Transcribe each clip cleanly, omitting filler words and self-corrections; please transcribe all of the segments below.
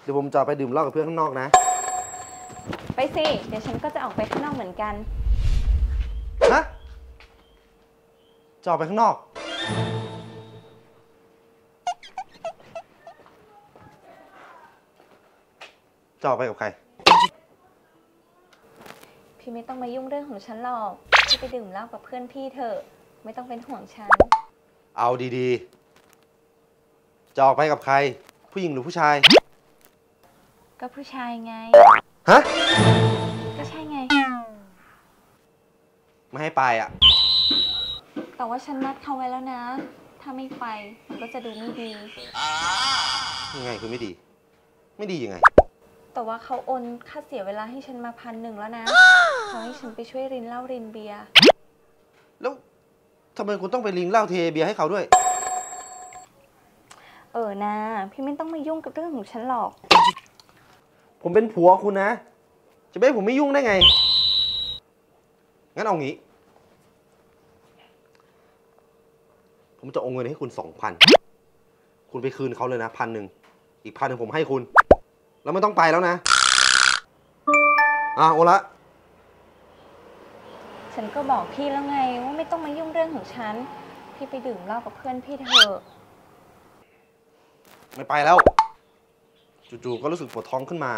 ดี๋ยวผมจะไปดื่มเหล้ากับเพื่อนข้างนอกนะไปสิเดี๋ยวฉันก็จะออกไปข้างนอกเหมือนกันฮะจะออกไปข้างนอกจะออกไปกับใครพี่ไม่ต้องมายุ่งเรื่องของฉันหรอกพี่ไปดื่มเหล้ากับเพื่อนพี่เถอะไม่ต้องเป็นห่วงฉันเอาดีๆจะออกไปกับใครผู้หญิงหรือผู้ชายก็ผู้ชายไงฮะก็ใช่ไงไม่ให้ไปอ่ะแต่ว่าฉันนัดเขาไว้แล้วนะถ้าไม่ไปมันก็จะดูไม่ดียังไงคือไม่ดีไม่ดียังไงแต่ว่าเขาโอนค่าเสียเวลาให้ฉันมา1,000แล้วนะเขาให้ฉันไปช่วยรินเหล้ารินเบียร์แล้วทำไมคุณต้องไปลิงเหล้าเทเบียร์ให้เขาด้วยนะพี่ไม่ต้องมายุ่งกับเรื่องของฉันหรอกผมเป็นผัวคุณนะจะไม่ให้ผมไม่ยุ่งได้ไงงั้นเอางี้ผมจะเอาเงินให้คุณ2,000คุณไปคืนเขาเลยนะ1,000อีก1,000ผมให้คุณแล้วไม่ต้องไปแล้วนะโอละฉันก็บอกพี่แล้วไงว่าไม่ต้องมายุ่งเรื่องของฉันพี่ไปดื่มเหล้ากับเพื่อนพี่เถอะไม่ไปแล้วจู่ๆก็รู้สึกปวดท้องขึ้นมา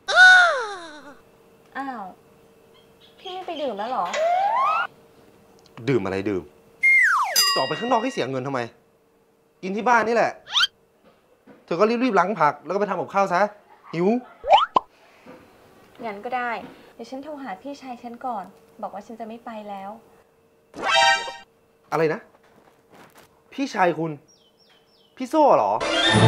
อ้าวพี่ไม่ไปดื่มแล้วหรอดื่มอะไรดื่มจะออกไปข้างนอกให้เสียเงินทำไมกินที่บ้านนี่แหละเธอก็รีบๆล้างผักแล้วก็ไปทำกับข้าวซะหิวงั้นก็ได้เดี๋ยวฉันโทรหาพี่ชายฉันก่อนบอกว่าฉันจะไม่ไปแล้วอะไรนะพี่ชายคุณพี่โซ่เหรอ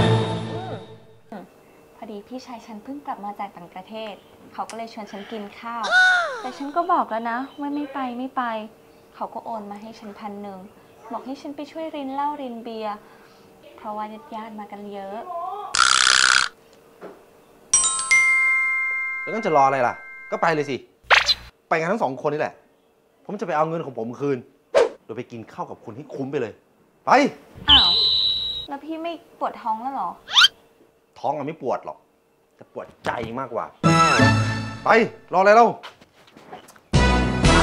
พอดีพี่ชายฉันเพิ่งกลับมาจากต่างประเทศเขาก็เลยชวนฉันกินข้าวแต่ฉันก็บอกแล้วนะว่าไม่ไปเขาก็โอนมาให้ฉัน1,000บอกให้ฉันไปช่วยรินเหล้ารินเบียร์เพราะว่าญาติมากันเยอะแล้วงั้นจะรออะไรล่ะก็ไปเลยสิไปกันทั้ง2 คนนี่แหละผมจะไปเอาเงินของผมคืนโดยไปกินข้าวกับคุณให้คุ้มไปเลยไปอ้าวแล้วพี่ไม่ปวดท้องแล้วหรอท้องไม่ปวดหรอกแต่ปวดใจมากกว่าไปรออะไรเล่าไป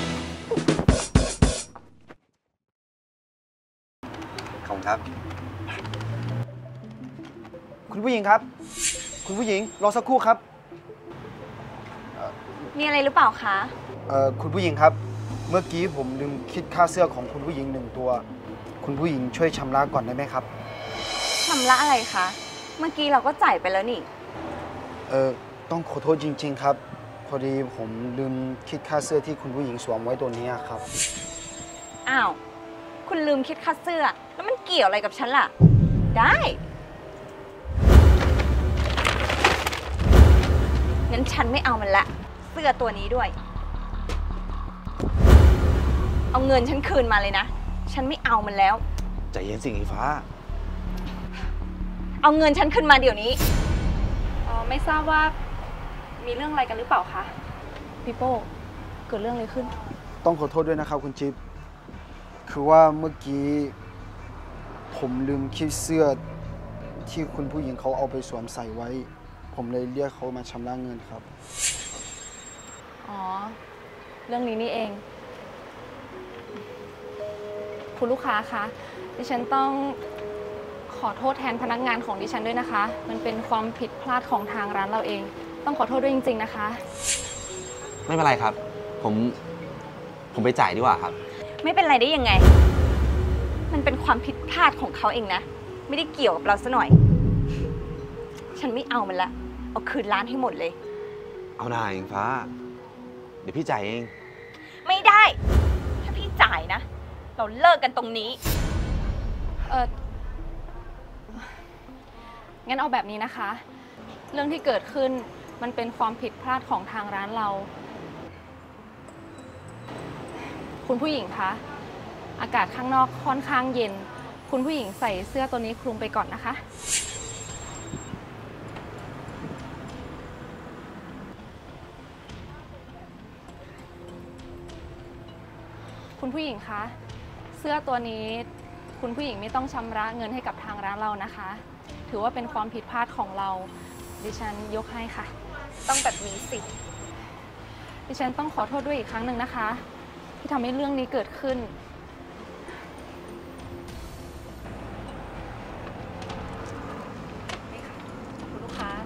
ขอบคุณครับคุณผู้หญิงครับคุณผู้หญิงรอสักครู่ครับมีอะไรหรือเปล่าคะคุณผู้หญิงครับเมื่อกี้ผมลืมคิดค่าเสื้อของคุณผู้หญิง1 ตัวคุณผู้หญิงช่วยชำระก่อนได้ไหมครับชำระอะไรคะเมื่อกี้เราก็จ่ายไปแล้วนี่ต้องขอโทษจริงๆครับพอดีผมลืมคิดค่าเสื้อที่คุณผู้หญิงสวมไว้ตัวนี้ครับอ้าวคุณลืมคิดค่าเสื้อแล้วมันเกี่ยวอะไรกับฉันล่ะได้งั้นฉันไม่เอามันละเสื้อตัวนี้ด้วยเอาเงินฉันคืนมาเลยนะฉันไม่เอามันแล้วใจเย็นสิไอ้ฟ้าเอาเงินฉันขึ้นมาเดี๋ยวนี้ไม่ทราบว่ามีเรื่องอะไรกันหรือเปล่าคะพี่โป้เกิดเรื่องอะไรขึ้นต้องขอโทษด้วยนะครับคุณจิ๊บคือว่าเมื่อกี้ผมลืมคิดเสื้อที่คุณผู้หญิงเขาเอาไปสวมใส่ไว้ผมเลยเรียกเขามาชำระเงินครับเรื่องนี้นี่เองคุณลูกค้าคะดิฉันต้องขอโทษแทนพนักงานของดิฉันด้วยนะคะมันเป็นความผิดพลาดของทางร้านเราเองต้องขอโทษด้วยจริงๆนะคะไม่เป็นไรครับผมไปจ่ายดีกว่าครับไม่เป็นไรได้ยังไงมันเป็นความผิดพลาดของเขาเองนะไม่ได้เกี่ยวกับเราซะหน่อยฉันไม่เอามันละเอาคืนร้านให้หมดเลยเอาหน่าเองฟ้าเดี๋ยวพี่จ่ายเองไม่ได้ถ้าพี่จ่ายนะเราเลิกกันตรงนี้งั้นเอาแบบนี้นะคะเรื่องที่เกิดขึ้นมันเป็นความผิดพลาดของทางร้านเราคุณผู้หญิงคะอากาศข้างนอกค่อนข้างเย็นคุณผู้หญิงใส่เสื้อตัวนี้คลุมไปก่อนนะคะคุณผู้หญิงคะเสื้อตัวนี้คุณผู้หญิงไม่ต้องชำระเงินให้กับทางร้านเรานะคะถือว่าเป็นความผิดพลาดของเราดิฉันยกให้ค่ะ ต้องแบบนี้สิ ดิฉันต้องขอโทษด้วยอีกครั้งหนึ่งนะคะ ที่ทำให้เรื่องนี้เกิดขึ้น นี่ค่ะคุณลูกค้า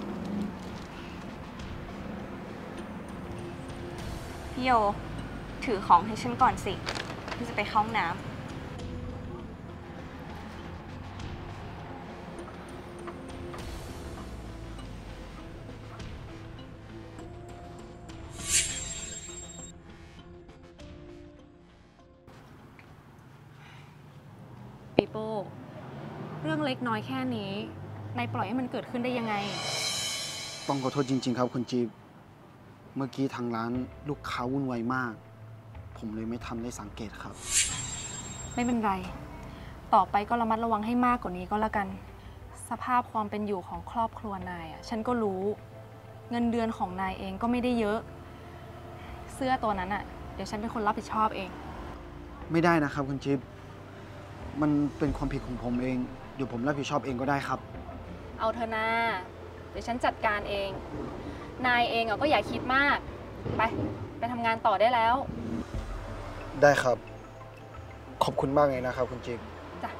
พี่โย ถือของให้ฉันก่อนสิพี่จะไปเข้าห้องน้ำปีโป้ เรื่องเล็กน้อยแค่นี้นายปล่อยให้มันเกิดขึ้นได้ยังไงต้องขอโทษจริง ๆ ครับคุณจิ๊บเมื่อกี้ทางร้านลูกค้าวุ่นวายมาก ผมเลยไม่ทันได้สังเกตครับไม่เป็นไร ต่อไปก็ระมัดระวังให้มากกว่านี้ก็แล้วกัน สภาพความเป็นอยู่ของครอบครัวนายฉันก็รู้ เงินเดือนของนายเองก็ไม่ได้เยอะ เสื้อตัวนั้นเดี๋ยวฉันเป็นคนรับผิดชอบเองไม่ได้นะครับคุณจิ๊บมันเป็นความผิดของผมเอง เดี๋ยวผมรับผิดชอบเองก็ได้ครับเอาเธอนาเดี๋ยวฉันจัดการเอง นายเองก็อย่าคิดมาก ไปทำงานต่อได้แล้วได้ครับ ขอบคุณมากเลยนะครับคุณจิ๊บจ้ะ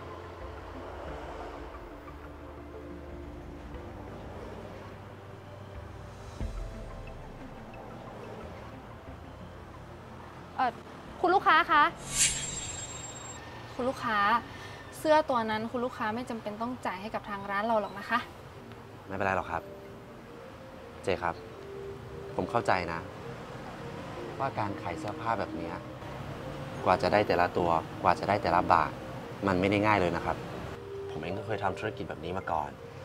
คุณลูกค้าคะ คุณลูกค้า เสื้อตัวนั้นคุณลูกค้าไม่จำเป็นต้องจ่ายให้กับทางร้านเราหรอกนะคะไม่เป็นไรหรอกครับ เจครับ ผมเข้าใจนะ ว่าการขายเสื้อผ้าแบบนี้กว่าจะได้แต่ละตัว กว่าจะได้แต่ละบาท มันไม่ได้ง่ายเลยนะครับ ผมเองก็เคยทำธุรกิจแบบนี้มาก่อน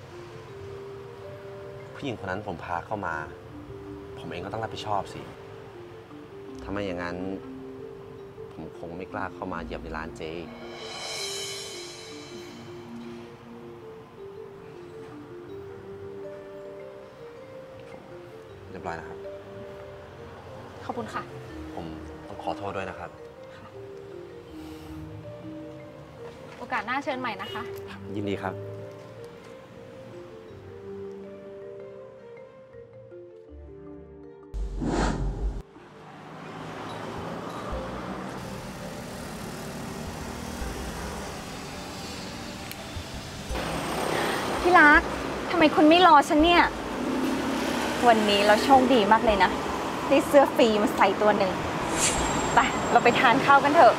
ผู้หญิงคนนั้นผมพาเข้ามา ผมเองก็ต้องรับผิดชอบสิถ้าไม่อย่างนั้น ผมคงไม่กล้าเข้ามาเหยียบในร้านเจเรียบร้อยนะครับขอบคุณค่ะผมต้องขอโทษด้วยนะครับโอกาสหน้าเชิญใหม่นะคะยินดีครับพี่รัก ทำไมคุณไม่รอฉันเนี่ย วันนี้เราโชคดีมากเลยนะ ได้เสื้อฟรีมาใส่ตัวหนึ่ง ไป เราไปทานข้าวกันเถอะ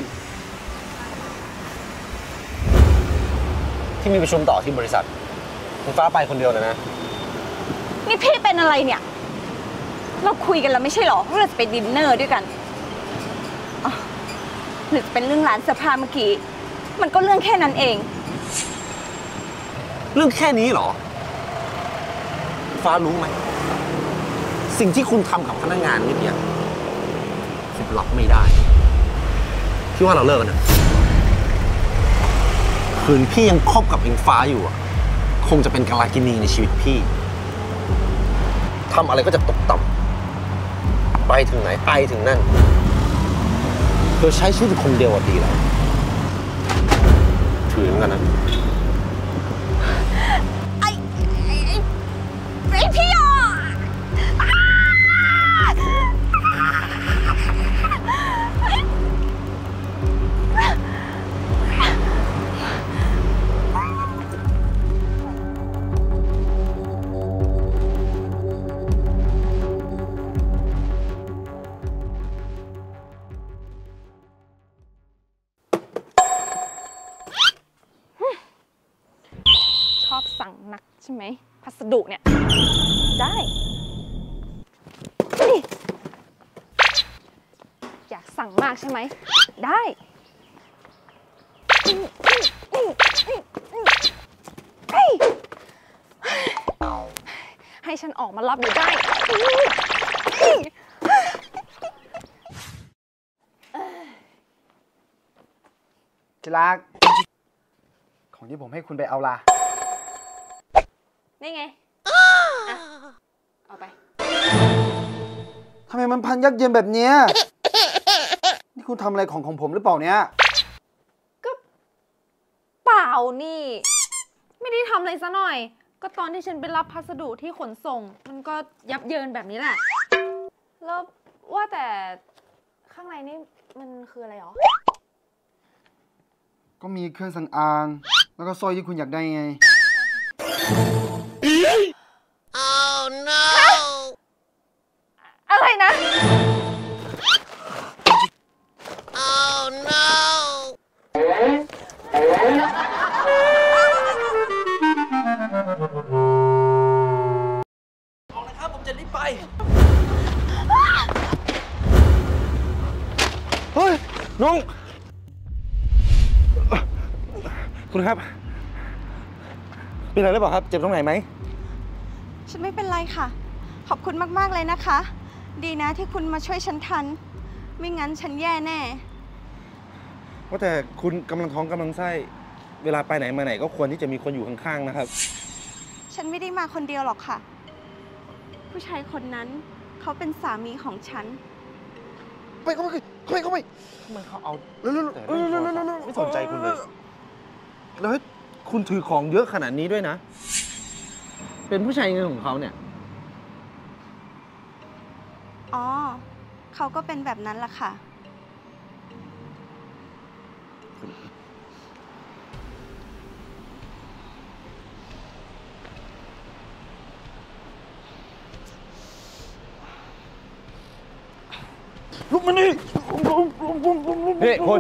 ที่มีประชุมต่อที่บริษัทคุณฟ้าไปคนเดียวเลยนะนี่พี่เป็นอะไรเนี่ย เราคุยกันแล้วไม่ใช่หรอว่าเราจะไปดินเนอร์ด้วยกันอ๋อหรือจะเป็นเรื่องร้านเสื้อผ้าเมื่อกี้ มันก็เรื่องแค่นั้นเองเรื่องแค่นี้เหรอ ฟ้ารู้ไหม สิ่งที่คุณทำกับพนักงานเมื่อกี้ผมรับไม่ได้ พี่ว่าเราเลิกกันนะคืนพี่ยังคบกับอิงฟ้าอยู่อะคงจะเป็นกาลากินีในชีวิตพี่ทำอะไรก็จะตกต่ำไปถึงไหนไปถึงนั่นเธอใช้ชีวิตคนเดียวดีแล้วถือเหมือนกันนะไอ้พี่หยอชอบสั่งนักใช่ไหม พัสดุเนี่ย ได้นี่อยากสั่งมากใช่ไหม ได้ให้ฉันออกมารับอยู่ได้จิรัก ของที่ผมให้คุณไปเอาล่ะนี่ไง เอาไปทำไมมันพันยักเย็นแบบเนี้ยนี่คุณทำอะไรของผมหรือเปล่าเนี่ยเปล่านี่ ไม่ได้ทำอะไรซะหน่อย ก็ก็ตอนที่ฉันไปรับพัสดุที่ขนส่ง มันก็ยับเยินแบบนี้แหละ แล้วว่าแต่ข้างในนี่มันคืออะไรหรอก็มีเครื่องสำอาง แล้วก็สร้อยที่คุณอยากได้ไงอะไรนะครับผมจะรีบไป เฮ้ยน้องคุณครับ เป็นอะไรหรือเปล่าครับ เจ็บตรงไหนไหมฉันไม่เป็นไรค่ะ ขอบคุณมากๆเลยนะคะ ดีนะที่คุณมาช่วยฉันทัน ไม่งั้นฉันแย่แน่ว่าแต่คุณกำลังท้องกำลังไส้ เวลาไปไหนมาไหนก็ควรที่จะมีคนอยู่ข้างๆนะครับฉันไม่ได้มาคนเดียวหรอกค่ะ ผู้ชายคนนั้นเขาเป็นสามีของฉันไปเข้าไปเข้าไปมันเขาเอาเร็วแต่เรื่องโทรศัพท์ไม่สนใจคุณเลย แล้วให้คุณถือของเยอะขนาดนี้ด้วยนะ เป็นผู้ชายยังไงของเขาเนี่ยอ๋อ เขาก็เป็นแบบนั้นล่ะค่ะลุกมานี่นี่คุณ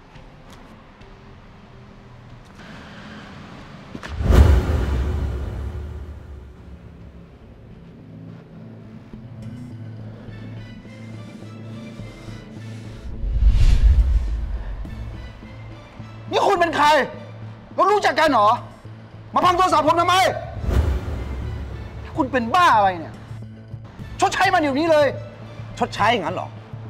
นี่คุณเป็นใครเรารู้จักกันเหรอ มาพังโทรศัพท์ผมทำไม คุณเป็นบ้าอะไรเนี่ย ชดใช้มันอยู่นี้เลยชดใช้อย่างนั้นเหรอ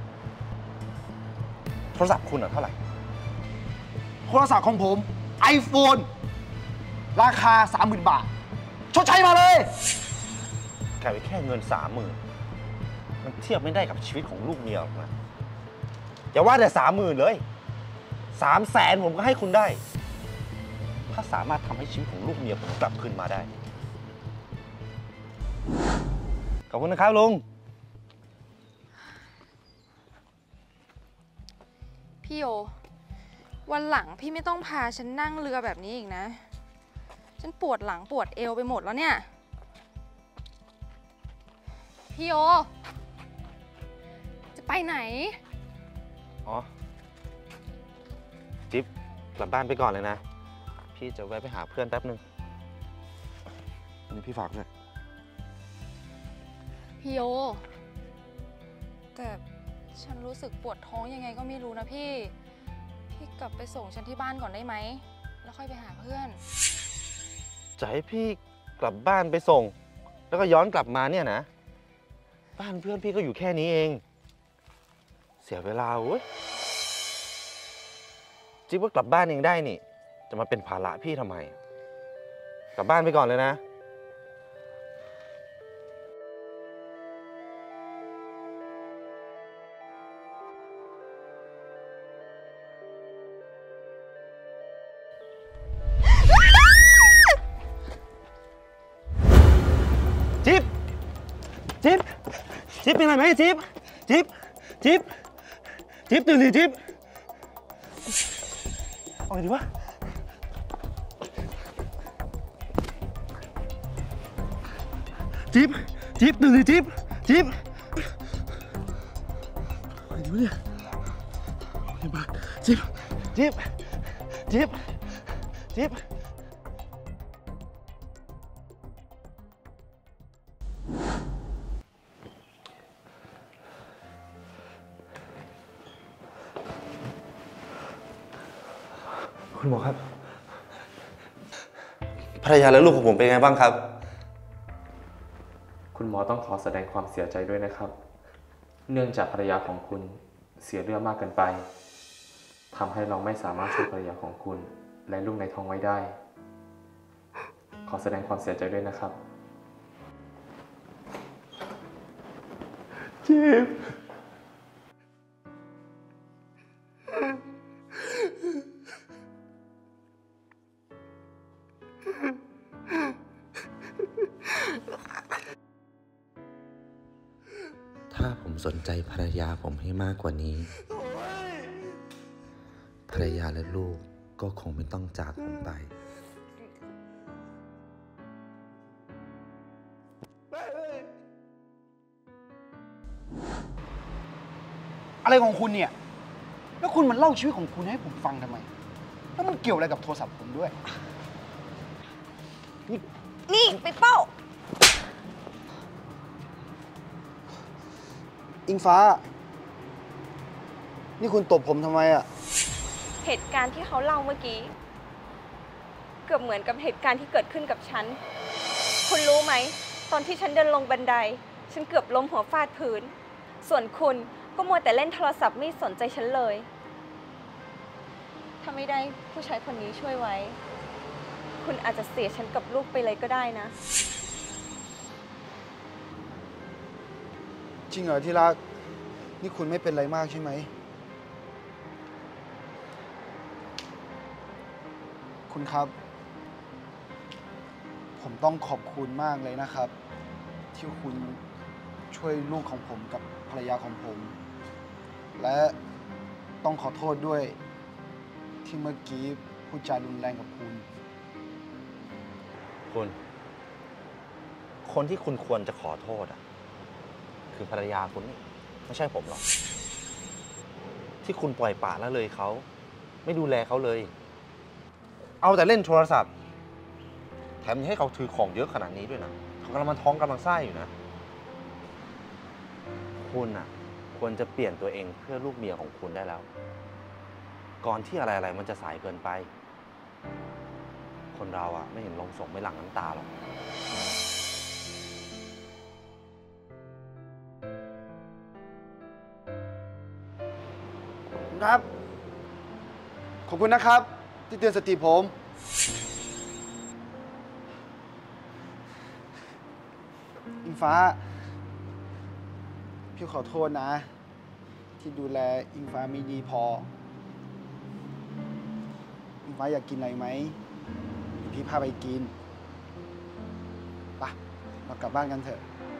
โทรศัพท์คุณเท่าไหร่โทรศัพท์ของผม iPhone ราคา 30,000 บาท ชดใช้มาเลยกลายไปแค่เงิน30,000มันเทียบไม่ได้กับชีวิตของลูกเมียหรอกนะอย่าว่าแต่30,000เลย300,000ผมก็ให้คุณได้ ถ้าสามารถทำให้ชีวิตของลูกเมียผมกลับคืนมาได้ ขอบคุณนะครับลุงพี่โย วันหลังพี่ไม่ต้องพาฉันนั่งเรือแบบนี้อีกนะ ฉันปวดหลังปวดเอวไปหมดแล้วเนี่ย พี่โย จะไปไหนอ๋อ จิ๊บกลับบ้านไปก่อนเลยนะ พี่จะแวะไปหาเพื่อนแป๊บนึงอันนี้พี่ฝากด้วยพี่โย แต่ฉันรู้สึกปวดท้องยังไงก็ไม่รู้นะพี่ พี่กลับไปส่งฉันที่บ้านก่อนได้ไหม แล้วค่อยไปหาเพื่อนจะให้พี่กลับบ้านไปส่ง แล้วก็ย้อนกลับมาเนี่ยนะ บ้านเพื่อนพี่ก็อยู่แค่นี้เอง เสียเวลาเว้ยจิ๊บว่ากลับบ้านเองได้นี่ จะมาเป็นภาระพี่ทำไม กลับบ้านไปก่อนเลยนะ จิ๊บ จิ๊บ จิ๊บเป็นไรไหมจิ๊บ จิ๊บ จิ๊บ จิ๊บตื่นสิจิ๊บเอาไงดีวะ จิ๊บ จิ๊บตื่นสิจิ๊บ จิ๊บเอาไงดีวะเนี่ยเอาไงบ้างจิ๊บ จิ๊บ จิ๊บ จิ๊บ คุณหมอครับ ภรรยาและลูกของผมเป็นไงบ้างครับคุณหมอต้องขอแสดงความเสียใจด้วยนะครับ เนื่องจากภรรยาของคุณเสียเลือดมากเกินไป ทำให้เราไม่สามารถช่วยภรรยาของคุณและลูกในท้องไว้ได้ ขอแสดงความเสียใจด้วยนะครับจิ๊บถ้าผมสนใจภรรยาผมให้มากกว่านี้ ภรรยาและลูกก็คงไม่ต้องจากผมไปอะไรของคุณเนี่ย แล้วคุณมันเล่าชีวิตของคุณให้ผมฟังทำไม แล้วมันเกี่ยวอะไรกับโทรศัพท์ผมด้วยนี่ไปเป้าอิงฟ้า นี่คุณตบผมทำไมอะเหตุการณ์ที่เขาเล่าเมื่อกี้ เกือบเหมือนกับเหตุการณ์ที่เกิดขึ้นกับฉัน คุณรู้ไหม ตอนที่ฉันเดินลงบันได ฉันเกือบล้มหัวฟาดพื้น ส่วนคุณก็มัวแต่เล่นโทรศัพท์ไม่สนใจฉันเลย ถ้าไม่ได้ผู้ชายคนนี้ช่วยไว้ คุณอาจจะเสียฉันกับลูกไปเลยก็ได้นะจริงเหรอที่รัก นี่คุณไม่เป็นไรมากใช่ไหม คุณครับ ผมต้องขอบคุณมากเลยนะครับ ที่คุณช่วยลูกของผมกับภรรยาของผม และต้องขอโทษด้วยที่เมื่อกี้พูดจารุนแรงกับคุณคนที่คุณควรจะขอโทษอ่ะ คือภรรยาคุณนี่ไม่ใช่ผมหรอก ที่คุณปล่อยปละละเลยเขาไม่ดูแลเขาเลย เอาแต่เล่นโทรศัพท์ แถมยังให้เขาถือของเยอะขนาดนี้ด้วยนะเขากำลังท้องกำลังไส้อยู่นะ คุณอ่ะ ควรจะเปลี่ยนตัวเองเพื่อลูกเมียของคุณได้แล้ว ก่อนที่อะไรๆมันจะสายเกินไป คนเราอ่ะไม่เห็นลงศพไม่หลั่งน้ำตาหรอกครับ ขอบคุณนะครับ ที่เตือนสติผม อิงฟ้า พี่ขอโทษนะ ที่ดูแลอิงฟ้าไม่ดีพอ อิงฟ้าอยากกินอะไรไหมเดี๋ยวพี่พาไปกินไปเรากลับบ้านกันเถอะ